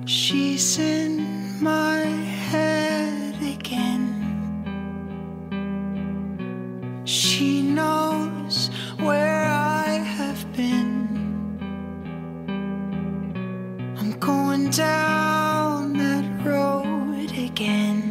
She's in my head again. She knows where I have been. I'm going down that road again.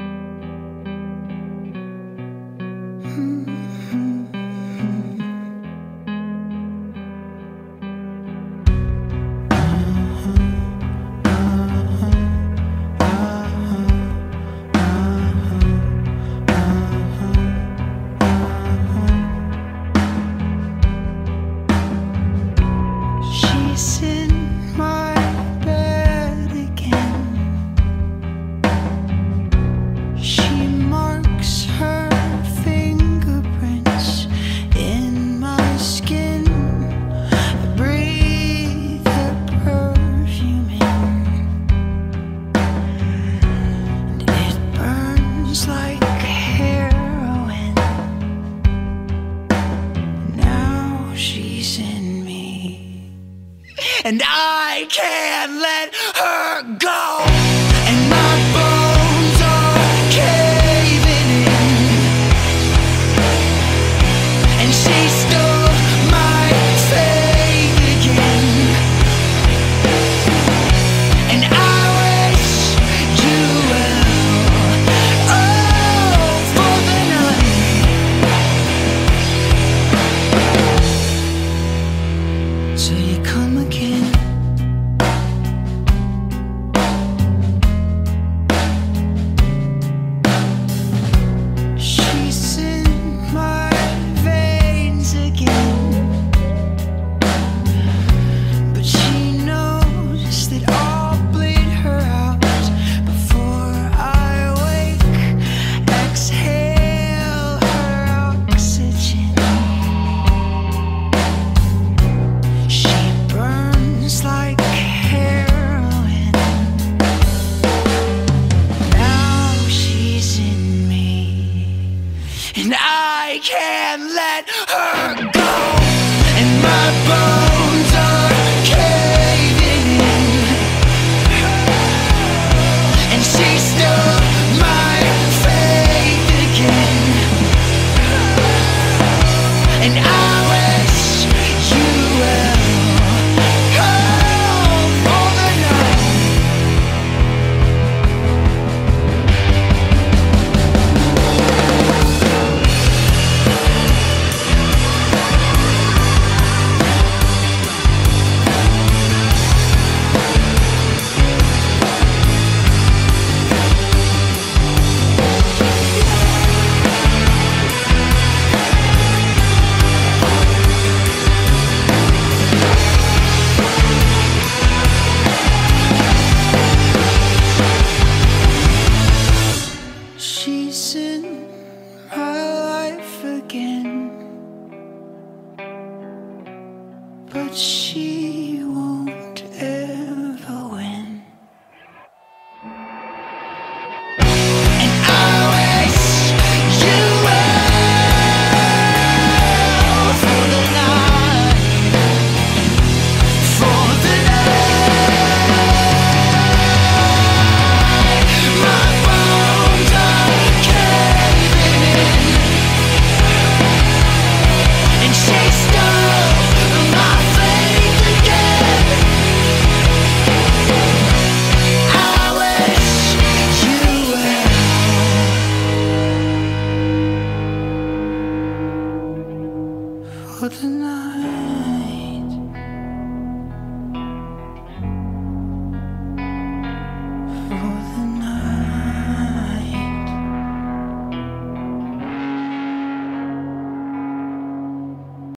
She's in my bed again. She marks her fingerprints in my skin. I breathe her perfume in, and it burns like heroin. Now she's in me, and I can't let her go. And my bones are caving in, and she stole my faith again. And I wish you well, oh, for the night. So you come again. She's in my veins again, but she knows that I'll bleed her out before I wake. Exhale her oxygen. She burns like heroin. Now she's in me, and I can't let her go. And my bones are caving in, and she stole my faith again. And I wish you well, oh, for the night. She's in my life again, but she won't ever win. And I wish you well, for the night, for the night. My bones are caving in, and she stole my faith again. I wish you well, for the night.